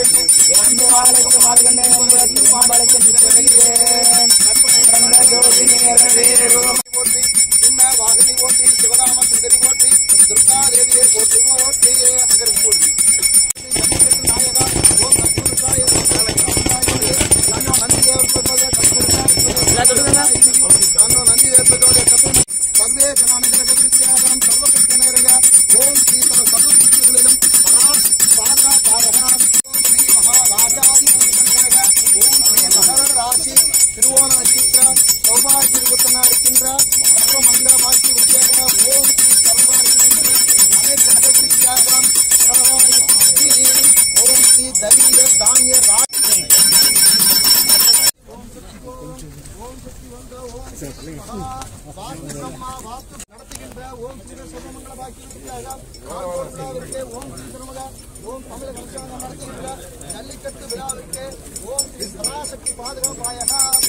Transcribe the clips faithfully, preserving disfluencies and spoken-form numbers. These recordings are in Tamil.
ஜல்லிக்கட்டு விழாவிற்கு ஓம் ஸ்ரீ பராசக்தி பாதுகாப்பாயக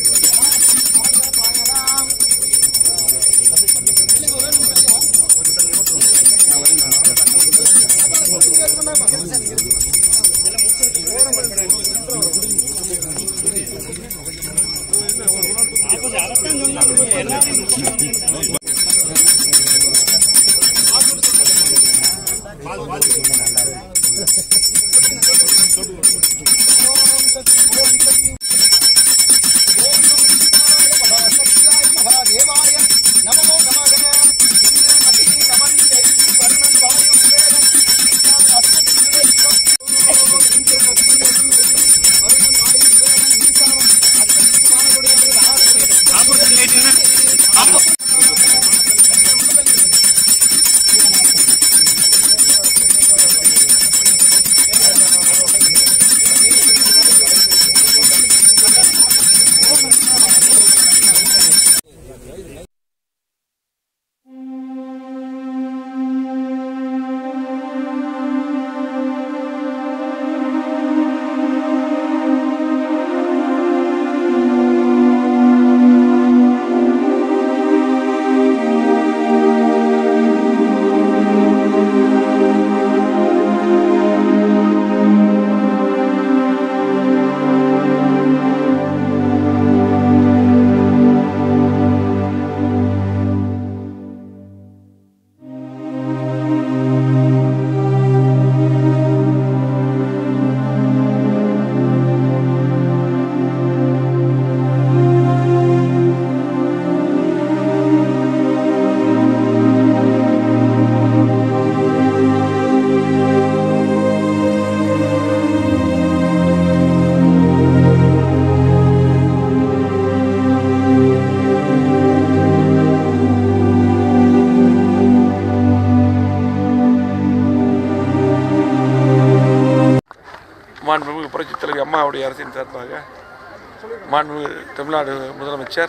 மாண்புமிகு புரட்சித் தலைவி அம்மாவுடைய அரசின் சார்பாக மாண்புமிகு தமிழ்நாடு முதலமைச்சர்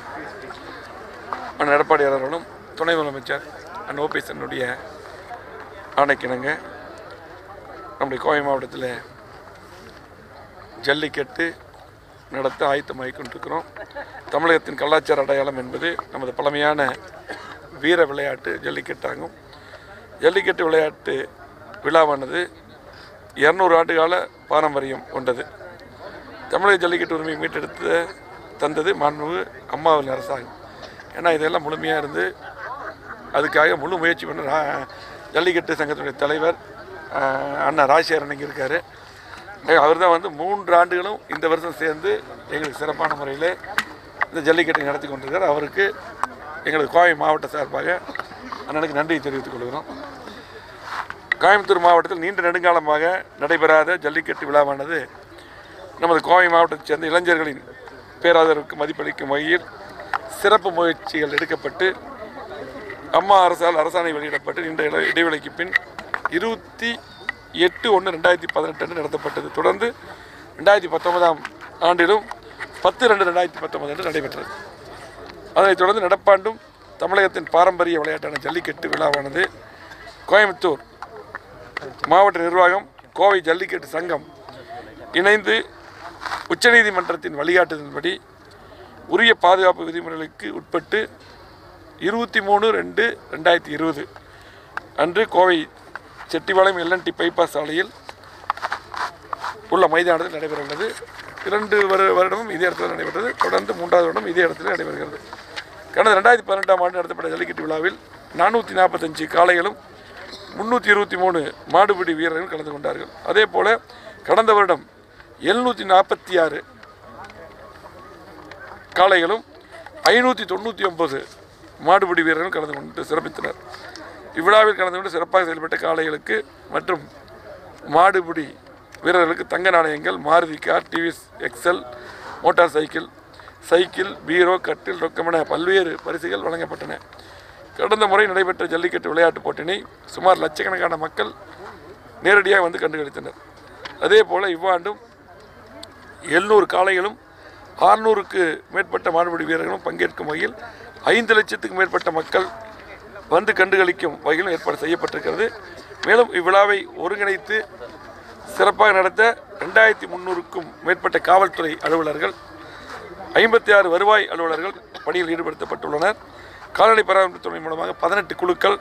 அண்ணன் எடப்பாடி அவர்களும் துணை முதலமைச்சர் அண்ணன் ஓபிஎஸ்னுடைய ஆணைக்கிணங்க நம்முடைய கோவை மாவட்டத்தில் ஜல்லிக்கட்டு நடத்த ஆயத்தமாகி கொண்டிருக்கிறோம். தமிழகத்தின் கலாச்சார அடையாளம் என்பது நமது பழமையான வீர விளையாட்டு ஜல்லிக்கட்டாகும். ஜல்லிக்கட்டு விளையாட்டு விழாவானது இருநூறு ஆண்டுகால பாரம்பரியம் கொண்டது. தமிழக ஜல்லிக்கட்டு உரிமையை மீட்டெடுத்து தந்தது மாண்புமிகு அம்மாவின் அரசாங்கம். ஏன்னா இதெல்லாம் முழுமையாக இருந்து அதுக்காக முழு முயற்சி பண்ண ஜல்லிக்கட்டு சங்கத்தினுடைய தலைவர் அண்ணா ராஜசேகரன் இங்கே இருக்கார். அவர் தான் வந்து மூன்று ஆண்டுகளும் இந்த வருஷம் சேர்ந்து எங்களுக்கு சிறப்பான முறையில் இந்த ஜல்லிக்கட்டை நடத்தி கொண்டிருக்கார். அவருக்கு எங்களுக்கு கோவை மாவட்ட சார்பாக அண்ணனுக்கு நன்றி தெரிவித்துக் கொள்கிறோம். கோயம்புத்தூர் மாவட்டத்தில் நீண்ட நெடுங்காலமாக நடைபெறாத ஜல்லிக்கட்டு விழாவானது நமது கோவை மாவட்டத்தைச் சேர்ந்த இளைஞர்களின் பேராதரவுக்கு மதிப்பளிக்கும் வகையில் சிறப்பு முயற்சிகள் எடுக்கப்பட்டு அம்மா அரசால் அரசாணை வெளியிடப்பட்டு நீண்ட இடைவெளிக்கு பின் இருபத்தி எட்டு ஒன்று ரெண்டாயிரத்தி பதினெட்டு அன்று நடத்தப்பட்டது. தொடர்ந்து ரெண்டாயிரத்தி பத்தொன்பதாம் ஆண்டிலும் பத்து ரெண்டு ரெண்டாயிரத்தி பத்தொன்பது அன்று நடைபெற்றது. அதனைத் தொடர்ந்து நடப்பாண்டும் தமிழகத்தின் பாரம்பரிய விளையாட்டான ஜல்லிக்கட்டு விழாவானது கோயம்புத்தூர் மாவட்ட நிர்வாகம் கோவை ஜல்லிக்கட்டு சங்கம் இணைந்து உச்சநீதிமன்றத்தின் வழிகாட்டுதலின்படி உரிய பாதுகாப்பு விதிமுறைகளுக்கு உட்பட்டு இருபத்தி மூணு ரெண்டு ரெண்டாயிரத்தி இருபது அன்று கோவை செட்டிப்பாளையம் எல்என்டி பைபாஸ் சாலையில் உள்ள மைதானத்தில் நடைபெற உள்ளது. இரண்டு வருடமும் இதே இடத்தில் நடைபெற்றது. தொடர்ந்து மூன்றாவது வருடம் இதே இடத்தில் நடைபெறுகிறது. கடந்த ரெண்டாயிரத்தி பதினெட்டாம் ஆண்டு நடத்தப்பட்ட ஜல்லிக்கட்டு விழாவில் நானூற்றி நாற்பத்தஞ்சு காளைகளும் முன்னூற்றி இருபத்தி மூணு மாடுபிடி வீரர்கள் கலந்து கொண்டார்கள். அதே போல கடந்த வருடம் எழுநூற்றி நாற்பத்தி ஆறு காளைகளும் ஐநூற்றி தொண்ணூற்றி ஒன்பது மாடுபிடி வீரர்கள் கலந்து கொண்டு சிறப்பித்தனர். இவ்விழாவில் கலந்து கொண்டு சிறப்பாக செயல்பட்ட காளைகளுக்கு மற்றும் மாடுபிடி வீரர்களுக்கு தங்க நாணயங்கள், Maruti car, TVS XL motorcycle, cycle, பீரோ, கட்டில், ரொக்கம் என பல்வேறு பரிசுகள் வழங்கப்பட்டன. கடந்த முறை நடைபெற்ற ஜல்லிக்கட்டு விளையாட்டுப் போட்டியினை சுமார் லட்சக்கணக்கான மக்கள் நேரடியாக வந்து கண்டுகளித்தனர். அதே போல் இவ்வாண்டும் எழுநூறு காளைகளும் ஆறுநூறுக்கு மேற்பட்ட மாடுபிடி வீரர்களும் பங்கேற்கும் வகையில் ஐந்து லட்சத்துக்கு மேற்பட்ட மக்கள் வந்து கண்டுகளிக்கும் வகையிலும் ஏற்பாடு செய்யப்பட்டிருக்கிறது. மேலும் இவ்விழாவை ஒருங்கிணைத்து சிறப்பாக நடத்த ரெண்டாயிரத்தி முந்நூறுக்கும் மேற்பட்ட காவல்துறை அலுவலர்கள், ஐம்பத்தி ஆறு வருவாய் அலுவலர்கள் பணியில் ஈடுபடுத்தப்பட்டுள்ளனர். கால்நடை பராமரிப்புத்துறை மூலமாக பதினெட்டு குழுக்கள்,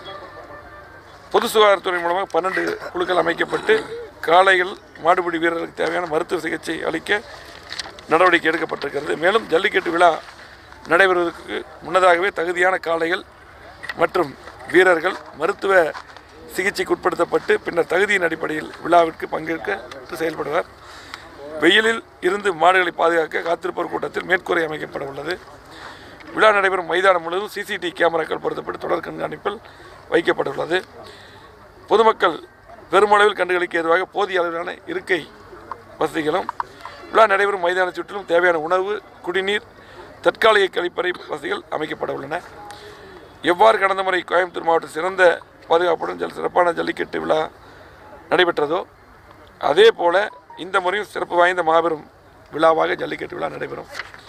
பொது சுகாதாரத்துறை மூலமாக பன்னெண்டு குழுக்கள் அமைக்கப்பட்டு காளைகள் மாடுபிடி வீரர்களுக்கு தேவையான மருத்துவ சிகிச்சை அளிக்க நடவடிக்கை எடுக்கப்பட்டிருக்கிறது. மேலும் ஜல்லிக்கட்டு விழா நடைபெறுவதற்கு முன்னதாகவே தகுதியான காளைகள் மற்றும் வீரர்கள் மருத்துவ சிகிச்சைக்கு உட்படுத்தப்பட்டு பின்னர் தகுதியின் அடிப்படையில் விழாவிற்கு பங்கேற்க செயல்படுவார். வெயிலில் இருந்து மாடுகளை பாதுகாக்க காத்திருப்போர் கூட்டத்தில் மேற்கூரை அமைக்கப்பட உள்ளது. விழா நடைபெறும் மைதானம் முழுவதும் சிசிடிவி கேமராக்கள் பொருத்தப்பட்டு தொடர் கண்காணிப்பில் வைக்கப்பட்டுள்ளது. பொதுமக்கள் பெருமளவில் கண்டுகளிக்க ஏதுவாக போதிய அளவிலான இருக்கை வசதிகளும், விழா நடைபெறும் மைதான சுற்றிலும் தேவையான உணவு, குடிநீர், தற்காலிக கழிப்பறை வசதிகள் அமைக்கப்பட உள்ளன. எவ்வாறு கடந்த முறை கோயம்புத்தூர் மாவட்டம் சிறந்த பாதுகாப்புடன் ஜல் சிறப்பான ஜல்லிக்கட்டு விழா நடைபெற்றதோ அதே போல இந்த முறையும் சிறப்பு வாய்ந்த மாபெரும் விழாவாக ஜல்லிக்கட்டு விழா நடைபெறும்.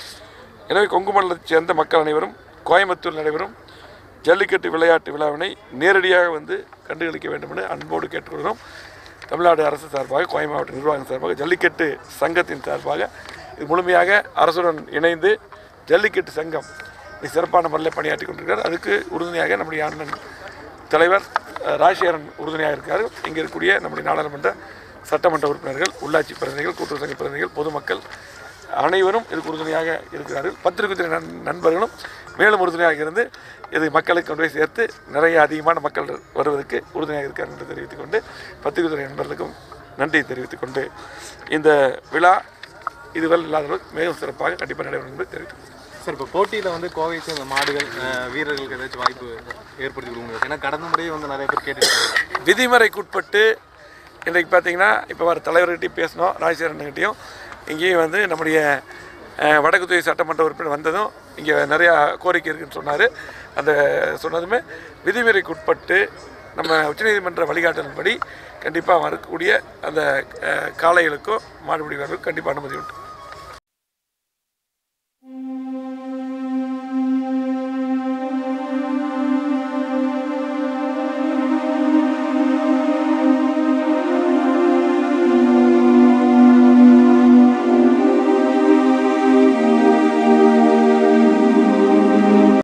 எனவே கொங்கு மண்டலத்தைச் சேர்ந்த மக்கள் அனைவரும் கோயம்புத்தூர் நடைபெறும் ஜல்லிக்கட்டு விளையாட்டு விழாவினை நேரடியாக வந்து கண்டுகளிக்க வேண்டும் என அன்போடு கேட்டுக்கொள்கிறோம். தமிழ்நாடு அரசு சார்பாக, கோயம் மாவட்ட நிர்வாகம் சார்பாக, ஜல்லிக்கட்டு சங்கத்தின் சார்பாக இது முழுமையாக அரசுடன் இணைந்து ஜல்லிக்கட்டு சங்கம் சிறப்பான முறையில் பணியாற்றி கொண்டிருக்கிறார். அதுக்கு உறுதுணையாக நம்முடைய அண்ணன் தலைவர் ராஜசேகரன் உறுதுணையாக இருக்கார். இங்கே இருக்கக்கூடிய நம்முடைய நாடாளுமன்ற சட்டமன்ற உறுப்பினர்கள், உள்ளாட்சி பிரதிநிதிகள், கூட்டுறவு சங்க பிரதிநிதிகள், பொதுமக்கள் அனைவரும் இதுக்கு உறுதுணையாக இருக்கிறார்கள். பத்திரிகை நண் நண்பர்களும் மேலும் உறுதுணையாக இருந்து இது மக்களுக்கு கொண்டு போய் சேர்த்து நிறைய அதிகமான மக்கள் வருவதற்கு உறுதுணையாக இருக்கார் என்று தெரிவித்துக் கொண்டு பத்திரிகை நண்பர்களுக்கும் நன்றி தெரிவித்துக் கொண்டு இந்த விழா இதுவரை இல்லாதவர்கள் மிகவும் சிறப்பாக கண்டிப்பாக நடைபெறும் என்று தெரிவித்துக் சார், இப்போ போட்டியில் வந்து கோவை சேர்ந்த மாடுகள் வீரர்களுக்கு ஏதாச்சும் வாய்ப்பு ஏற்படுத்தி கொடுங்க. ஏன்னா கடந்த முறையே வந்து நிறைய பேர் கேட்டுருக்காங்க. விதிமுறைக்குட்பட்டு இன்றைக்கு பார்த்தீங்கன்னா இப்போ வர தலைவர்கிட்டையும் பேசினோம், ராஜசேகரன்கிட்டையும். இங்கேயும் வந்து நம்முடைய வடக்கு தொகுதி சட்டமன்ற உறுப்பினர் வந்ததும் இங்கே நிறையா கோரிக்கை இருக்குதுன்னு சொன்னார். அந்த சொன்னதுமே விதிமுறைக்குட்பட்டு நம்ம உச்சநீதிமன்ற வழிகாட்டலின்படி கண்டிப்பாக வரக்கூடிய அந்த காளைகளுக்கும் மாடுபிடி வீரர்களுக்கும் கண்டிப்பாக அனுமதி உண்டு.